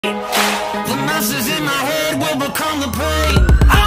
The monsters in my head will become the prey.